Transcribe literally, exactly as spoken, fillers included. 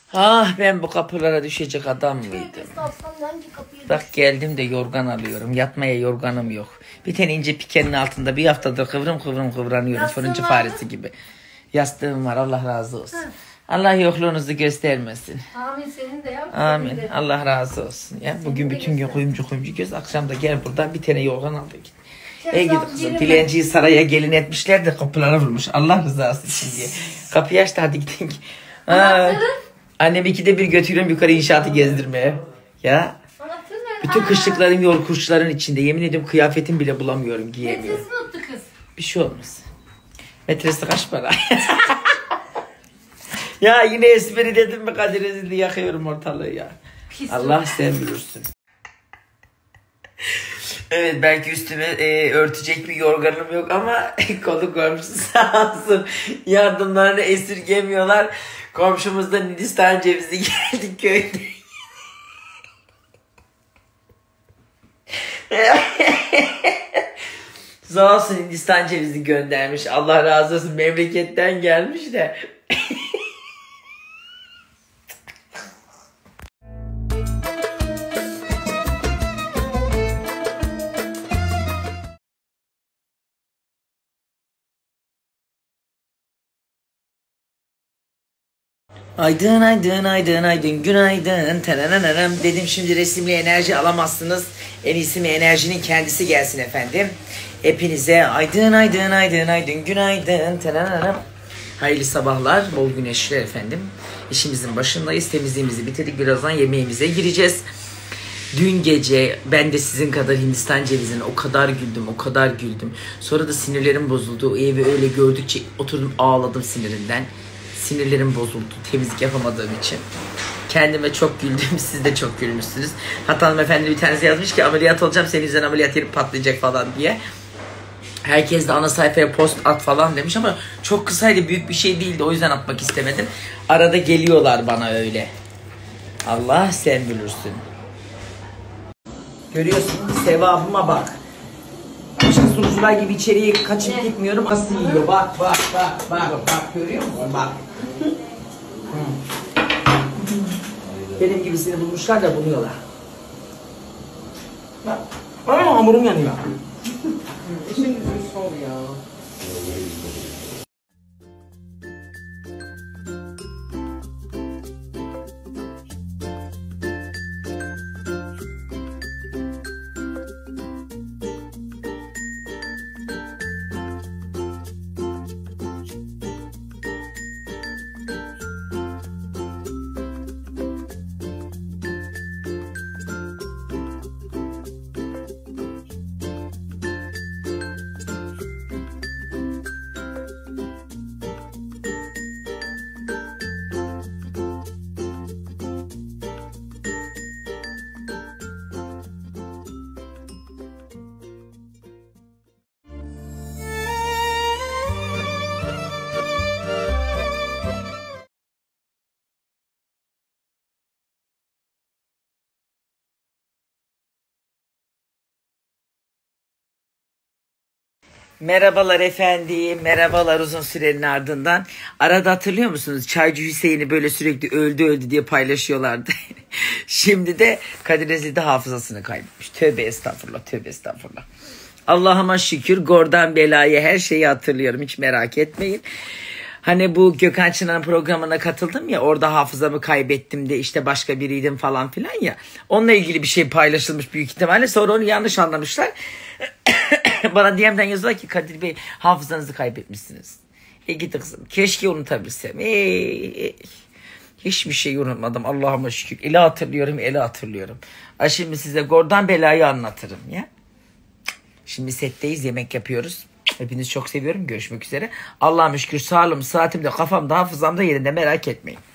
Ah ben bu kapılara düşecek adam mıydım? Bak geldim de yorgan alıyorum. Yatmaya yorganım yok. Bir tane ince pikenin altında bir haftadır kıvrım kıvrım kıvranıyorum. Yastığın fırıncı faresi gibi. Yastığım var, Allah razı olsun. Hı. Allah yokluğunuzu göstermesin. Amin, senin de yap. Amin. De. Allah razı olsun. Ya bugün bütün gün kuyumcu kuyumcu göz. Akşam da gel buradan bir tane yorgan al da git. Ey gidi kızım, dilenciyi saraya gelin etmişler de kapılara vurmuş. Allah rızası için diye. Kapıyı aç da hadi gidin. Annem ikide bir götürüyorum yukarı inşaatı gezdirmeye. Ya. Bütün kışlıklarım yol kuşların içinde. Yemin ediyorum kıyafetim bile bulamıyorum, giyemiyorum. Metresini unuttu kız. Bir şey olmaz. Metresi kaç para? Ya yine espri dedim mi Kadir Ezildi, yakıyorum ortalığı ya. Pis Allah sen bilirsin. Evet, belki üstüme e, örtecek bir yorganım yok ama konu komşusu sağ olsun yardımlarını esirgemiyorlar. Komşumuzda Hindistan cevizi geldi köyde. Sağ olsun Hindistan cevizi göndermiş. Allah razı olsun, memleketten gelmiş de. Aydın aydın aydın aydın günaydın terenenenem dedim, şimdi resimli enerji alamazsınız. En iyisi mi enerjinin kendisi gelsin efendim. Hepinize aydın aydın aydın aydın günaydın terenenenem. Hayırlı sabahlar, bol güneşler efendim. İşimizin başındayız, temizliğimizi bitirdik, birazdan yemeğimize gireceğiz. Dün gece ben de sizin kadar Hindistan cevizine o kadar güldüm, o kadar güldüm. Sonra da sinirlerim bozuldu. O evi öyle gördükçe oturdum ağladım sinirinden. Sinirlerim bozuldu temizlik yapamadığım için. Kendime çok güldüm, siz de çok gülmüşsünüz. Hatta hanımefendi bir tanesi yazmış ki ameliyat olacağım, senin yüzünden ameliyat yerip patlayacak falan diye. Herkes de ana sayfaya post at falan demiş ama çok kısaydı, büyük bir şey değildi, o yüzden atmak istemedim. Arada geliyorlar bana öyle. Allah sen bilirsin. Görüyorsun, sevabıma bak. Başka sunucular gibi içeriye kaçıp gitmiyorum. Nasıl yiyor? Bak bak bak bak bak, görüyor musun? Bak. Benim gibisini bulmuşlar da buluyorlar. Bak. Aa, hamurum yanıyor. İşin gücü sol ya. Merhabalar efendim, merhabalar uzun sürenin ardından. Arada hatırlıyor musunuz? Çaycı Hüseyin'i böyle sürekli öldü öldü diye paylaşıyorlardı. Şimdi de Kadir Ezildi hafızasını kaybetmiş. Tövbe estağfurullah, tövbe estağfurullah. Allah'ıma şükür, gordan belaya her şeyi hatırlıyorum, hiç merak etmeyin. Hani bu Gökhan Çınar'ın programına katıldım ya, orada hafızamı kaybettim de işte başka biriydim falan filan ya. Onunla ilgili bir şey paylaşılmış büyük ihtimalle, sonra onu yanlış anlamışlar. Bana D M'den yazıyorlar ki Kadir Bey hafızanızı kaybetmişsiniz. E git kızım, keşke unutabilsem. E, hiçbir şey unutmadım Allah'ıma şükür. Ele hatırlıyorum, ele hatırlıyorum. Ay şimdi size gordan belayı anlatırım ya. Şimdi setteyiz, yemek yapıyoruz. Hepinizi çok seviyorum. Görüşmek üzere. Allah'ıma şükür sağlığım, saatim de, kafam da, hafızam da yerinde, merak etmeyin.